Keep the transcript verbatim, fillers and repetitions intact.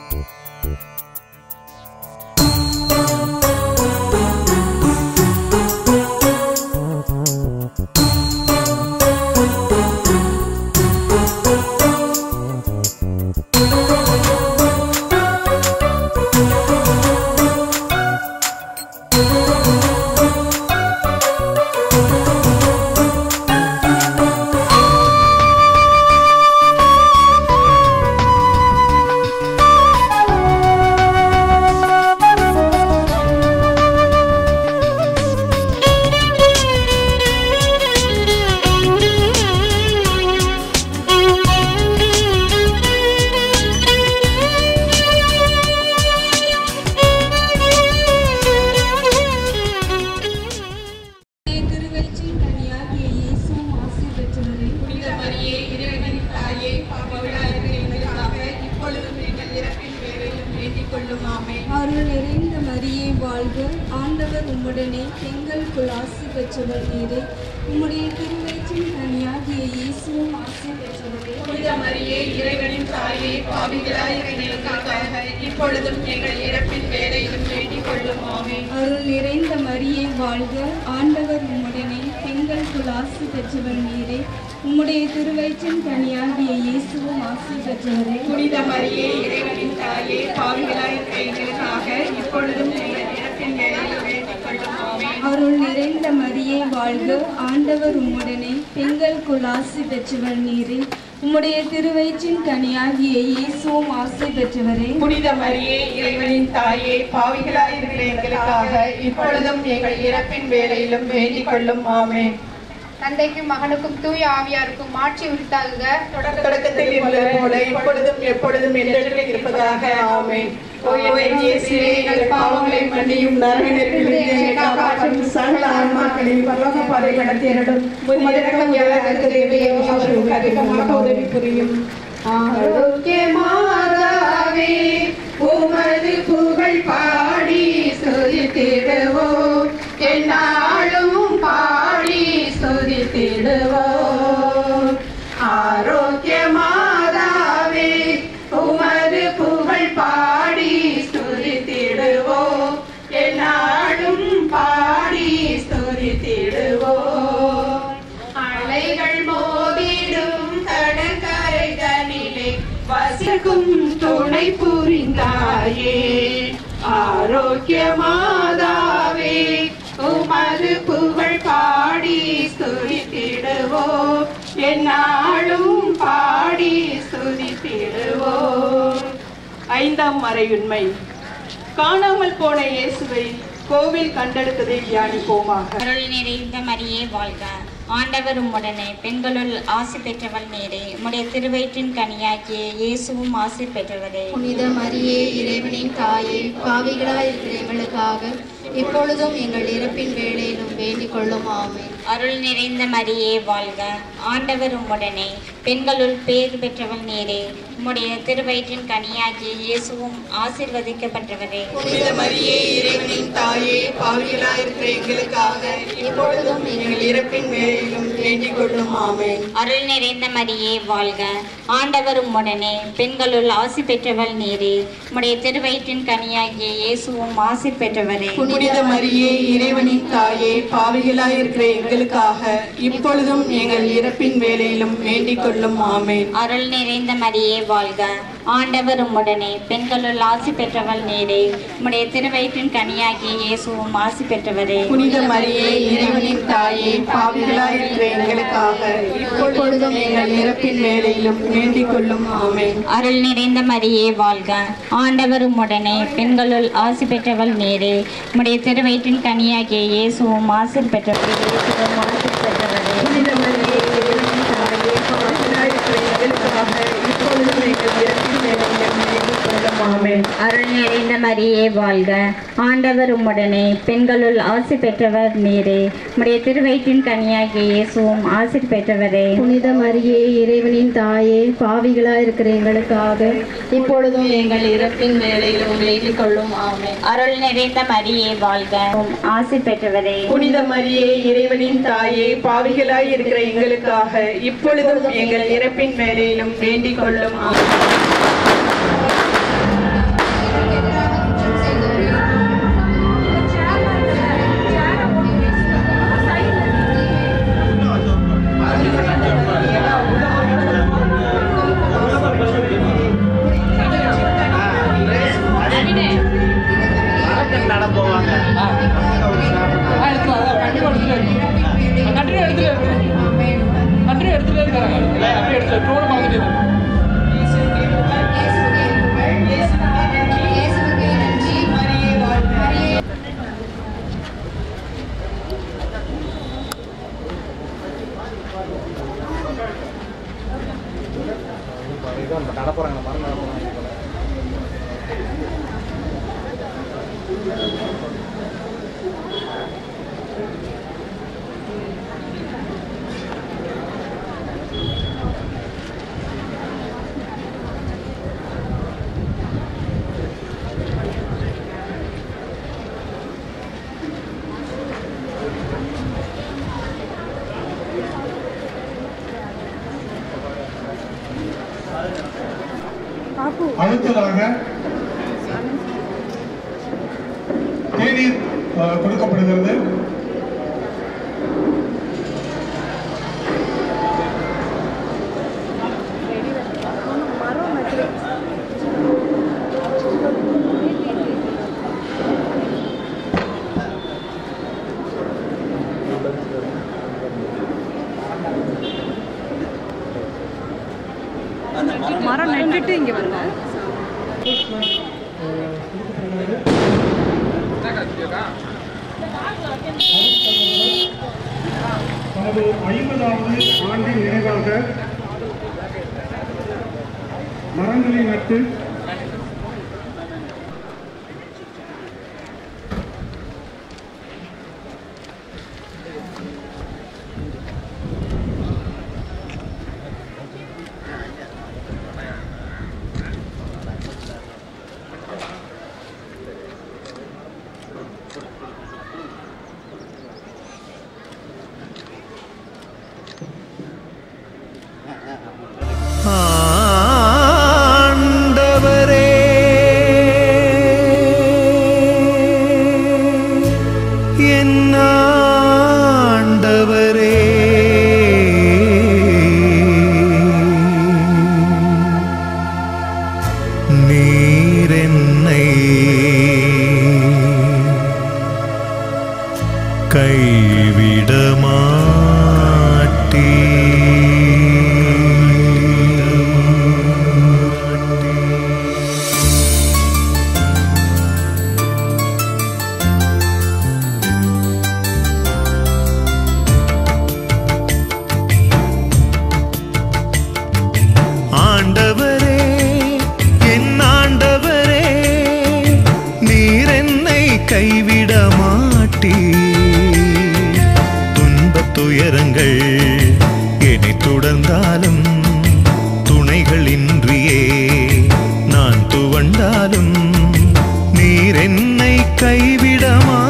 அருள் நிறைந்த மரியே வாழ்க, ஆண்டவர் உம்முடனே, பெண்களுக்குள் ஆசி பெற்றவர் நீரே. உம்முடைய திருவயிற்றின் கனியாகிய இயேசுவும் ஆசி பெற்றவரே. புனித மரியே, இறைவனின் தாயே, பாவிகளாய் எங்களுக்காக இப்பொழுதும் எங்கள் இறப்பின் வேளையிலும் வேண்டிக் கொள்ளும். ஆமென். அருள் நிறைந்த மரியே வாழ்க, ஆண்டவர் உம்முடனே, பெண்களுக்குள் ஆசி பெற்றவர் நீரே. உம்முடைய திருவயிற்றின் கனியாகிய இயேசுவும் ஆசி பெற்றவரே. புனித மரியே, இறைவனின் தாயே, பாவிகளாய் எங்களுக்காக இப்பொழுதும் எங்கள் இறப்பின் வேளையிலும் வேண்டிக் கொள்ளும். ஆமென். அருள் நிறைந்த மரியே வாழ்க, ஆண்டவர் உம்முடனே, பெண்களுக்குள் ஆசி பெற்றவர் நீரே. உம்முடைய திருவயிற்றின் கனியாகிய இயேசுவும் ஆசி பெற்றவரே. புனித மரியே, இறைவனின் தாயே, பாவிகளாய் இருக்கிற எங்களுக்காக இப்பொழுதும் எங்கள் இறப்பின் வேளையிலும் வேண்டிக் கொள்ளும். ஆமென். தந்தைக்கும் மகனுக்கும் தூய ஆவியாருக்கும் மாட்சி உரித்தாகுக. தொடக்கத்தில் இருந்தது போல இப்பொழுதும் எப்பொழுதும் என்றென்றும் இருப்பதாக. ஆமென். ஓ என் இயேசுவே, எங்கள் பாவங்களை மன்னியும், நரக நெருப்பிலிருந்து எங்களை காப்பாற்றும், சகல ஆன்மாக்களையும் பரலோக பாதை நடத்தியருளும். உமது இரக்கம் யாருக்கு தேவையோ அவருக்கு அதிகமாக உதவி புரியும். ஆரோக்கிய மாதாவே, உமது புகழ் பாடி ஸ்துதித்திடுவோம், எந்நாளும் பாடி ஸ்துதித்திடுவோம். ஆரோக்கிய மாதாவே, உமது புகழ் பாடி ஸ்துதித்திடுவோம், எந்நாளும் பாடி ஸ்துதித்திடுவோம். அலைகள் மோதிடும் கடற்கரை தனிலே வசிக்கும் துணை புரிந்தாயே. ஆரோக்கிய மாதாவே, உமது புகழ் பாடி ஸ்துதித்திடுவோம், எந்நாளும் பாடி ஸ்துதித்திடுவோம். ஐந்தாம் மறையுண்மை. காணாமல் போன இயேசுவை கோவில் கண்டெடுத்ததை தியானிப்போமாக. அருள் நிறைந்த மரியே வாழ்க, ஆண்டவர் உம்முடனே, பெண்களுள் ஆசி பெற்றவள் நீரே. உம்முடைய திருவயிற்றின் கனியாகிய இயேசுவும் ஆசி பெற்றவரே. புனித மரியே, இறைவனின் தாயே, பாவிகளாய் இருக்கிற எங்களுக்காக இப்பொழுதும் எங்கள் இறப்பின் வேளையிலும் வேண்டிக் கொள்ளும். ஆமென். அருள் நிறைந்த மரியே வாழ்க, ஆண்டவர் உம்முடனே, பெண்களுள் பேறு பெற்றவள் நீரே. உம்முடைய திருவயிற்றின் கனியாகிய இயேசுவும் ஆசீர்வதிக்கப்பட்டவரே. புனித மரியே, இறைவனின் தாயே, பாவிகளாய் இருக்கிற எங்களுக்காக இப்பொழுதும் எங்கள் இறப்பின் வேளையிலும் வேண்டிக் கொள்ளும். ஆமென். அருள் நிறைந்த மரியே வாழ்க, ஆண்டவர் உம்முடனே, பெண்களுள் ஆசி பெற்றவள் நீரே. உம்முடைய திருவயிற்றின் கனியாகிய இயேசுவும் ஆசி பெற்றவரே. புனித மரியே, இறைவனின் தாயே, பாவிகளாய் இருக்கிற எங்களுக்காக இப்பொழுதும் எங்கள் இறப்பின் வேளையிலும் வேண்டிக் கொள்ளும். ஆமென். அருள் நிறைந்த மரியே வாழ்க, ஆண்டவர் உம்முடனே, பெண்களுள் ஆசி பெற்றவள் நீரே. உம்முடைய திருவயிற்றின் கனியாகிய இயேசுவும் ஆசி பெற்றவரே. புனித மரியே, இறைவனின் தாயே, பாவிகளாய் இருக்கிற எங்களுக்காக இப்பொழுதும் எங்கள் இறப்பின் வேளையிலும் வேண்டிக் கொள்ளும். ஆமென். அருள் நிறைந்த மரியே வாழ்க, ஆண்டவர் உம்முடனே, பெண்களுள் ஆசி பெற்றவள் நீரே. உம்முடைய திருவயிற்றின் கனியாகிய இயேசுவும் ஆசி பெற்றவரே. இயேசுவும் ஆசி பெற்றவரே. புனித மரியே, இறைவனின் தாயே, பாவிகளாய் இருக்கிற எங்களுக்காக இப்பொழுதும் எங்கள் இறப்பின் வேளையிலும் வேண்டிக் கொள்ளும். ஆமென். அருள் நிறைந்த மரியே வாழ்க, ஆண்டவர் உம்முடனே, பெண்களுள் ஆசி பெற்றவர் நீரே. உம்முடைய திருவயிற்றின் கனியாகிய இயேசுவும் ஆசி பெற்றவரே. புனித மரியே, இறைவனின் தாயே, பாவிகளாய் இருக்கிற எங்களுக்காக இப்பொழுதும் எங்கள் இறப்பின் வேளையிலும் வேண்டிக் கொள்ளும். ஆமென். அருள் நிறைந்த மரியே வாழ்க, ஆசி பெற்றவரே. புனித மரியே, இறைவனின் தாயே, பாவிகளாய் இருக்கிற எங்களுக்காக இப்பொழுதும் எங்கள் இறப்பின் வேளையிலும் வேண்டிக் கொள்ளும். ஆமென். எல்லாம் போவாங்க. கண்டிப்பா எடுத்துட்டு கண்டிப்பா எடுத்துட்டு கண்டிப்பா எடுத்துட்டு இருக்காங்க. அப்படியே எடுத்து டோன் பார்த்துட்டு நடப்புறாங்க மரம் நடப்புறாங்க. அடுத்ததாக தேநீர் கொடுக்கப்படுகிறது. மரம் நட்டுட்டு இங்க வருங்க. தனது ஐம்பதாவது ஆண்டின் நினைவாக மரங்களை நட்டு ஆண்டவரே என் ஆண்டவரே நீர் என்னை கைவிட மாட்டீர். ஆண்டவரே என் ஆண்டவரே நீர் என்னை கைவிட மாட்டீர். துன்பத் துயரங்கள் என்னை தொடர்ந்தாலும் துணைகளின்றியே நான் துவண்டாலும் நீர் என்னை கைவிட மாட்டீர்.